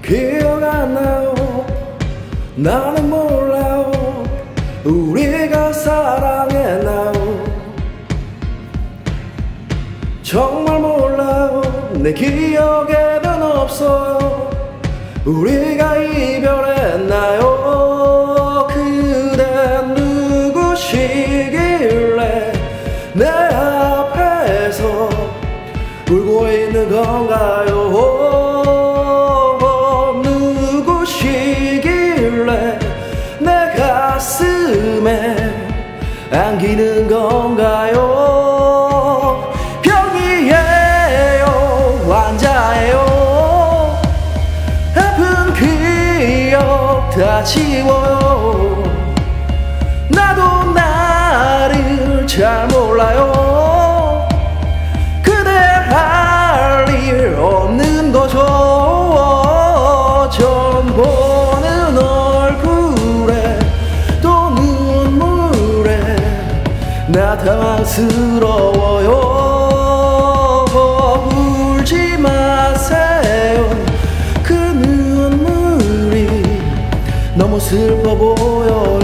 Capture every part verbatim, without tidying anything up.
기억 안 나요. 나는 몰라요. 우리가 사랑했나요? 정말 몰라요. 내 기억에는 없어요. 우리가 이별했나요? 그대 누구시길래 내 앞에서 울고 있는 건가요? 누구시길래 내 가슴에 안기는 건가요? 병이에요, 환자예요. 아픈 기억 다 지워요. 나도 나를 잘 몰라요. 그대 할 일 없는 거죠. 처음 보는 얼굴에 또 눈물에 나 당황스러워요. 울지 마세요. 그 눈물이 너무 슬퍼 보여요.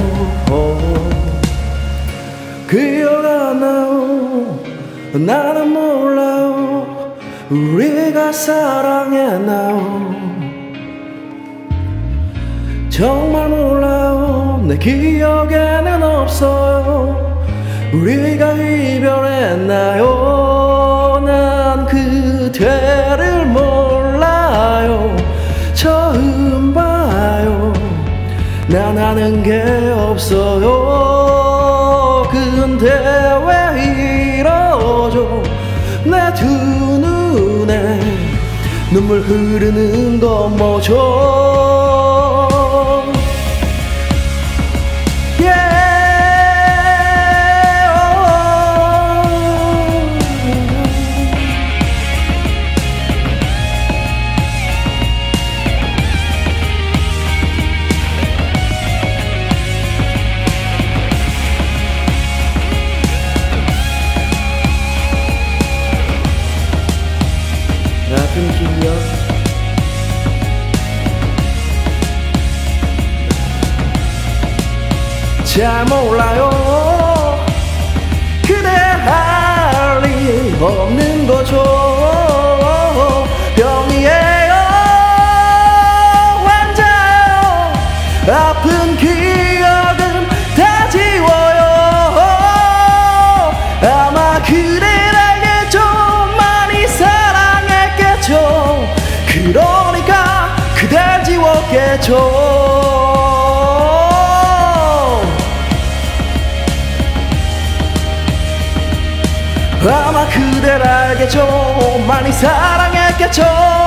기억 안 나요. 나는 몰라요. 우리가 사랑했나요? 정말 몰라요. 내 기억에는 없어요. 우리가 이별했나요? 난 그대를 몰라요. 처음 봐요. 난 아는 게 없어요. 근데 왜 이러죠? 내 두 눈에 눈물 흐르는 건 뭐죠? yeah. 아픈 기억 잘 몰라요. 그대 할 일 없는 거죠. 병이에요, 환자요. 아픈 기억은 다 지워요. 아마 그댈 알겠죠. 많이 사랑했겠죠. 그러니까 그댈 지웠겠죠. 아마 그댈 알겠죠. 많이 사랑했겠죠.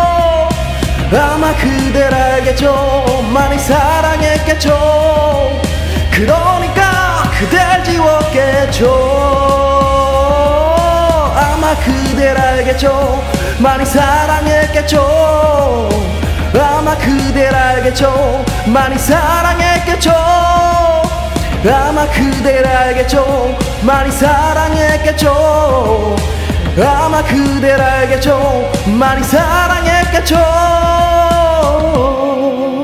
아마 그댈 알겠죠. 많이 사랑했겠죠. 그러니까 그댈 지웠겠죠. 아마 그댈 알겠죠. 많이 사랑했겠죠. 아마 그댈 알겠죠. 많이 사랑했겠죠. 아마 그댈 알겠죠. 많이 사랑했겠죠. 아마 그댈 알겠죠. 많이 사랑했겠죠.